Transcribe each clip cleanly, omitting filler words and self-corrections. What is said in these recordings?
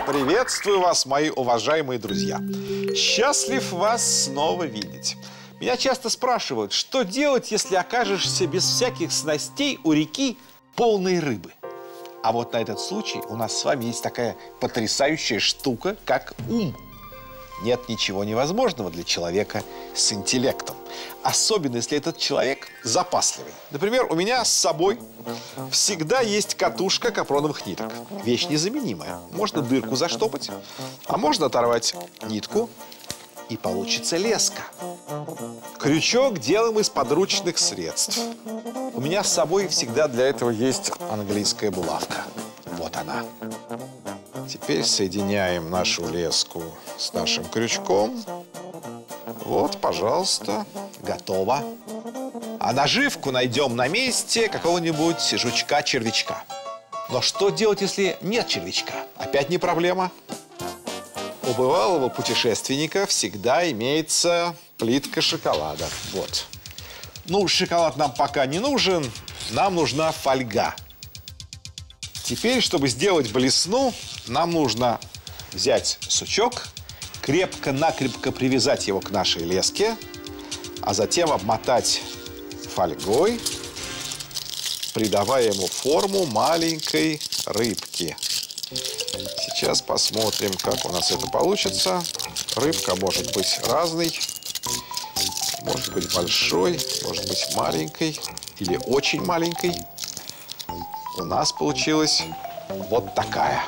Приветствую вас, мои уважаемые друзья. Счастлив вас снова видеть. Меня часто спрашивают, что делать, если окажешься без всяких снастей у реки, полной рыбы. А вот на этот случай у нас с вами есть такая потрясающая штука, как ум. Нет ничего невозможного для человека с интеллектом. Особенно, если этот человек запасливый. Например, у меня с собой всегда есть катушка капроновых ниток. Вещь незаменимая. Можно дырку заштопать, а можно оторвать нитку, и получится леска. Крючок делаем из подручных средств. У меня с собой всегда для этого есть английская булавка. Вот она. Теперь соединяем нашу леску с нашим крючком. Вот, пожалуйста, готово. А наживку найдем на месте какого-нибудь жучка-червячка. Но что делать, если нет червячка? Опять не проблема. У бывалого путешественника всегда имеется плитка шоколада. Вот. Ну, шоколад нам пока не нужен, нам нужна фольга. Теперь, чтобы сделать блесну, нам нужно взять сучок, крепко-накрепко привязать его к нашей леске, а затем обмотать фольгой, придавая ему форму маленькой рыбки. Сейчас посмотрим, как у нас это получится. Рыбка может быть разной. Может быть большой, может быть маленькой или очень маленькой. У нас получилась вот такая.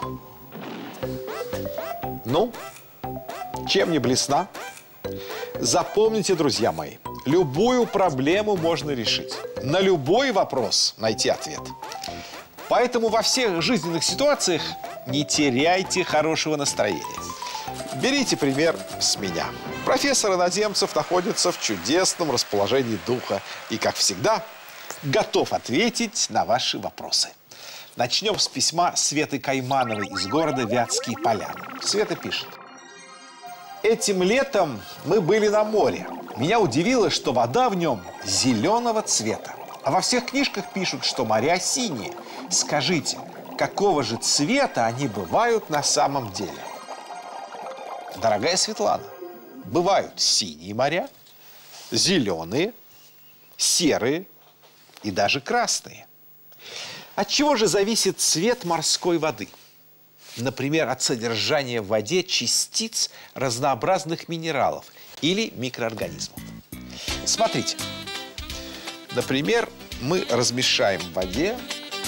Ну, чем не блесна? Запомните, друзья мои, любую проблему можно решить. На любой вопрос найти ответ. Поэтому во всех жизненных ситуациях не теряйте хорошего настроения. Берите пример с меня. Профессор Иноземцев находится в чудесном расположении духа и, как всегда, готов ответить на ваши вопросы. Начнем с письма Светы Каймановой из города Вятские Поляны. Света пишет. Этим летом мы были на море. Меня удивило, что вода в нем зеленого цвета. А во всех книжках пишут, что моря синие. Скажите, какого же цвета они бывают на самом деле? Дорогая Светлана, бывают синие моря, зеленые, серые и даже красные. От чего же зависит цвет морской воды? Например, от содержания в воде частиц разнообразных минералов или микроорганизмов. Смотрите. Например, мы размешаем в воде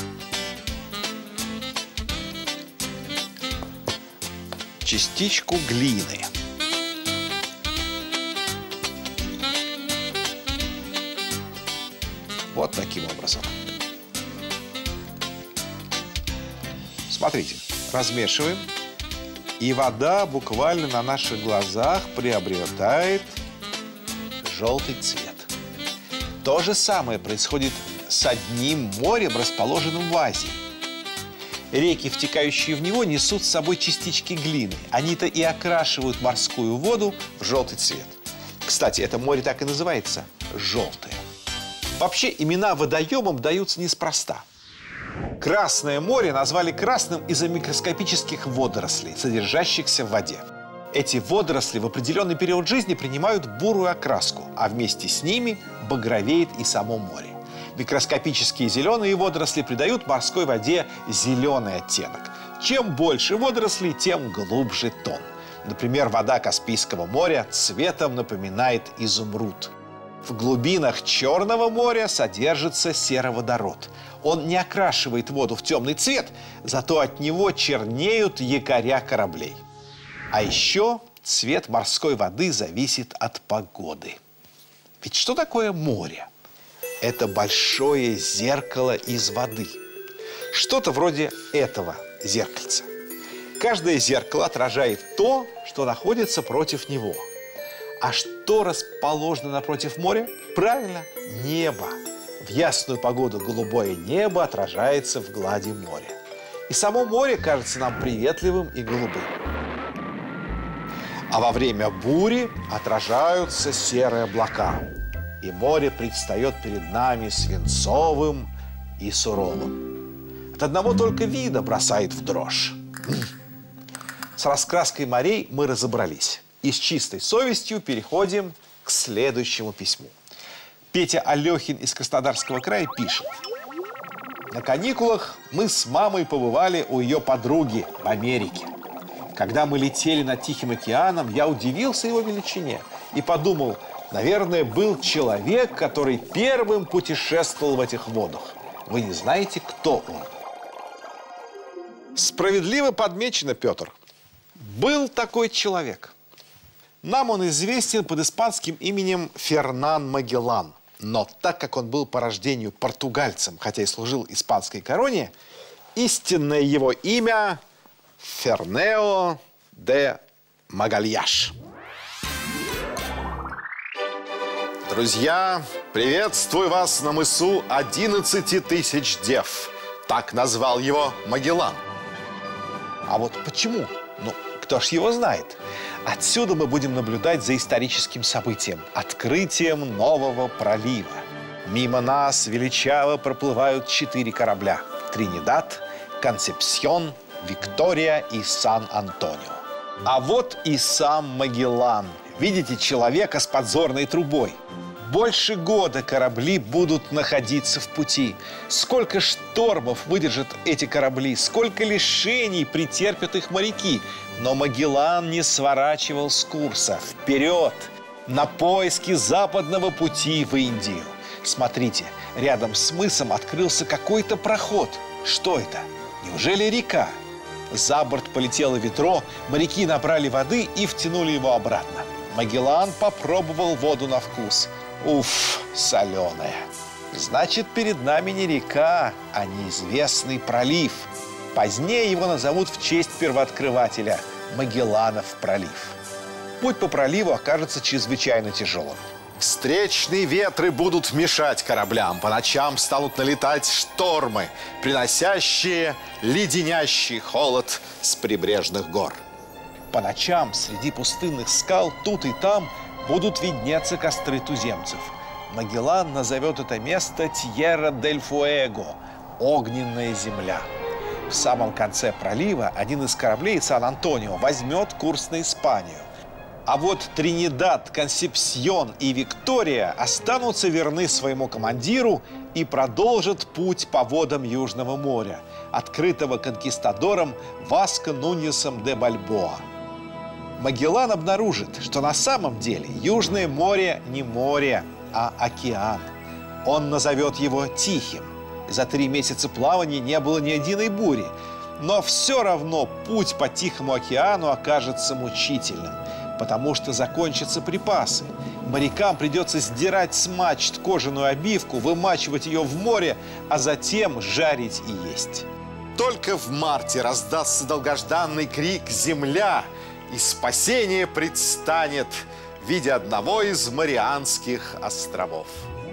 частичку глины. Вот таким образом. Смотрите, размешиваем, и вода буквально на наших глазах приобретает желтый цвет. То же самое происходит с одним морем, расположенным в Азии. Реки, втекающие в него, несут с собой частички глины. Они-то и окрашивают морскую воду в желтый цвет. Кстати, это море так и называется – желтое. Вообще, имена водоемам даются неспроста. Красное море назвали красным из-за микроскопических водорослей, содержащихся в воде. Эти водоросли в определенный период жизни принимают бурую окраску, а вместе с ними багровеет и само море. Микроскопические зеленые водоросли придают морской воде зеленый оттенок. Чем больше водорослей, тем глубже тон. Например, вода Каспийского моря цветом напоминает изумруд. В глубинах Черного моря содержится сероводород. Он не окрашивает воду в темный цвет, зато от него чернеют якоря кораблей. А еще цвет морской воды зависит от погоды. Ведь что такое море? Это большое зеркало из воды. Что-то вроде этого зеркальца. Каждое зеркало отражает то, что находится против него. А что расположено напротив моря? Правильно, небо. В ясную погоду голубое небо отражается в глади моря. И само море кажется нам приветливым и голубым. А во время бури отражаются серые облака. И море предстает перед нами свинцовым и суровым. От одного только вида бросает в дрожь. С раскраской морей мы разобрались. И с чистой совестью переходим к следующему письму. Петя Алехин из Краснодарского края пишет. На каникулах мы с мамой побывали у ее подруги в Америке. Когда мы летели над Тихим океаном, я удивился его величине и подумал, наверное, был человек, который первым путешествовал в этих водах. Вы не знаете, кто он? Справедливо подмечено, Петр. Был такой человек. Нам он известен под испанским именем Фернан Магеллан. Но так как он был по рождению португальцем, хотя и служил испанской короне, истинное его имя Фернео де Магальяш. Друзья, приветствую вас на мысу 11 тысяч дев. Так назвал его Магеллан. А вот почему? Ну, кто ж его знает? Отсюда мы будем наблюдать за историческим событием – открытием нового пролива. Мимо нас величаво проплывают 4 корабля – Тринидад, Консепсьон, Виктория и Сан-Антонио. А вот и сам Магеллан. Видите человека с подзорной трубой? Больше года корабли будут находиться в пути. Сколько штормов выдержат эти корабли, сколько лишений претерпят их моряки. Но Магеллан не сворачивал с курса. Вперед! На поиски западного пути в Индию. Смотрите, рядом с мысом открылся какой-то проход. Что это? Неужели река? За борт полетело ведро, моряки набрали воды и втянули его обратно. Магеллан попробовал воду на вкус. Уф, соленая. Значит, перед нами не река, а неизвестный пролив. Позднее его назовут в честь первооткрывателя – Магелланов пролив. Путь по проливу окажется чрезвычайно тяжелым. Встречные ветры будут мешать кораблям. По ночам станут налетать штормы, приносящие леденящий холод с прибрежных гор. По ночам среди пустынных скал тут и там будут виднеться костры туземцев. Магеллан назовет это место Тьерра-дель-Фуэго – огненная земля. В самом конце пролива один из кораблей Сан-Антонио возьмет курс на Испанию. А вот Тринидад, Консепсьон и Виктория останутся верны своему командиру и продолжат путь по водам Южного моря, открытого конкистадором Васко Нуньесом де Бальбоа. Магеллан обнаружит, что на самом деле Южное море не море, а океан. Он назовет его Тихим. За 3 месяца плавания не было ни единой бури. Но все равно путь по Тихому океану окажется мучительным, потому что закончатся припасы. Морякам придется сдирать с мачт кожаную обивку, вымачивать ее в море, а затем жарить и есть. Только в марте раздастся долгожданный крик «Земля!» и спасение предстанет в виде одного из Марианских островов.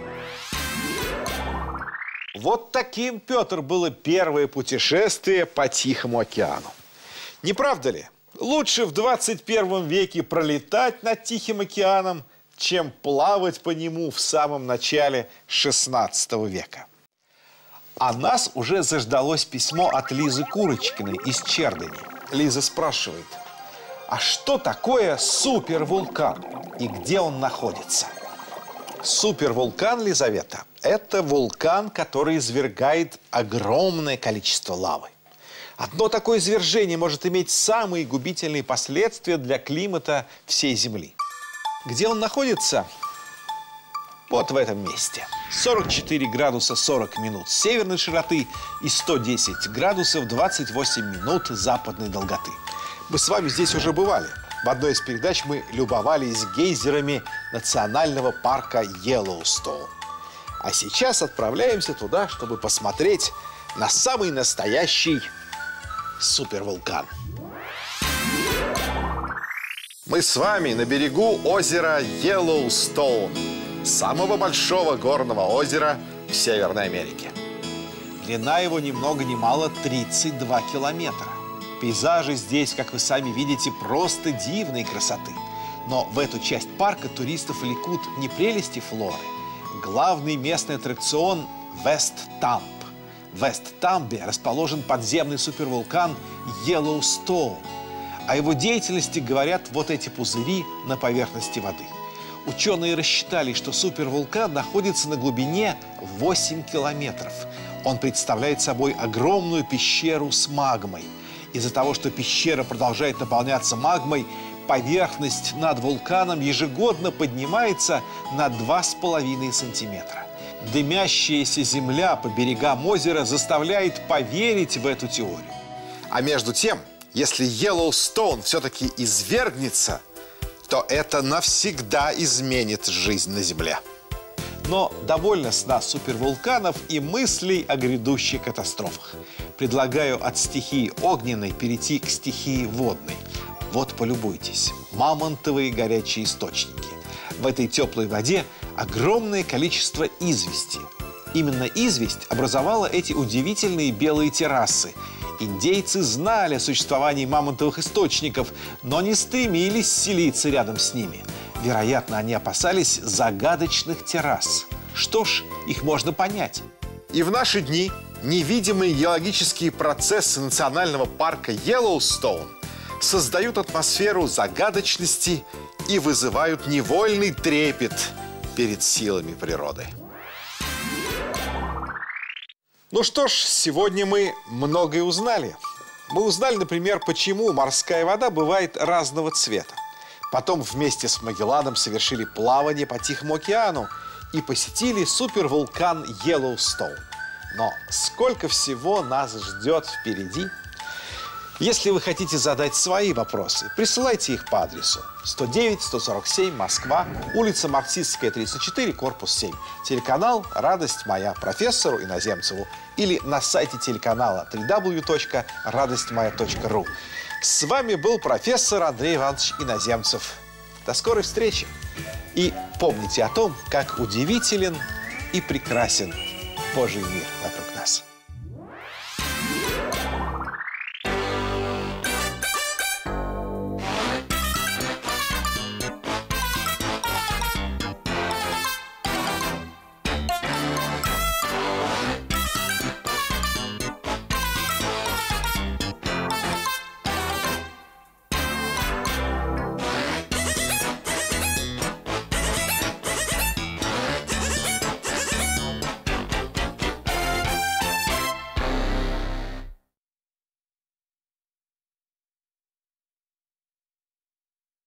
Вот таким, Петр, было первое путешествие по Тихому океану. Не правда ли? Лучше в 21 веке пролетать над Тихим океаном, чем плавать по нему в самом начале 16 века. А нас уже заждалось письмо от Лизы Курочкиной из Чердани. Лиза спрашивает, а что такое супервулкан и где он находится? Супервулкан, Лизавета, это вулкан, который извергает огромное количество лавы. Одно такое извержение может иметь самые губительные последствия для климата всей Земли. Где он находится? Вот в этом месте. 44 градуса 40 минут северной широты и 110 градусов 28 минут западной долготы. Мы с вами здесь уже бывали. В одной из передач мы любовались гейзерами национального парка Йеллоустоун. А сейчас отправляемся туда, чтобы посмотреть на самый настоящий супервулкан. Мы с вами на берегу озера Йеллоустоун, самого большого горного озера в Северной Америке. Длина его ни много ни мало 32 километра. Пейзажи здесь, как вы сами видите, просто дивной красоты. Но в эту часть парка туристов влекут не прелести флоры. Главный местный аттракцион – Вест-Тамп. В Вест-Тампе расположен подземный супервулкан Йеллоустоун. О его деятельности говорят вот эти пузыри на поверхности воды. Ученые рассчитали, что супервулкан находится на глубине 8 километров. Он представляет собой огромную пещеру с магмой. Из-за того, что пещера продолжает наполняться магмой, поверхность над вулканом ежегодно поднимается на 2,5 сантиметра. Дымящаяся земля по берегам озера заставляет поверить в эту теорию. А между тем, если Йеллоустоун все-таки извергнется, то это навсегда изменит жизнь на Земле. Но довольно с нас супервулканов и мыслей о грядущих катастрофах. Предлагаю от стихии огненной перейти к стихии водной. Вот полюбуйтесь. Мамонтовые горячие источники. В этой теплой воде огромное количество извести. Именно известь образовала эти удивительные белые террасы. Индейцы знали о существовании мамонтовых источников, но не стремились селиться рядом с ними. Вероятно, они опасались загадочных террас. Что ж, их можно понять. И в наши дни невидимые геологические процессы национального парка Йеллоустоун создают атмосферу загадочности и вызывают невольный трепет перед силами природы. Ну что ж, сегодня мы многое узнали. Мы узнали, например, почему морская вода бывает разного цвета. Потом вместе с Магелланом совершили плавание по Тихому океану и посетили супервулкан Йеллоустоун. Но сколько всего нас ждет впереди? Если вы хотите задать свои вопросы, присылайте их по адресу 109-147, Москва, улица Марксистская, 34, корпус 7. Телеканал «Радость моя» профессору Иноземцеву или на сайте телеканала www.радостьмоя.ру. С вами был профессор Андрей Иванович Иноземцев. До скорой встречи! И помните о том, как удивителен и прекрасен Божий мир вокруг нас.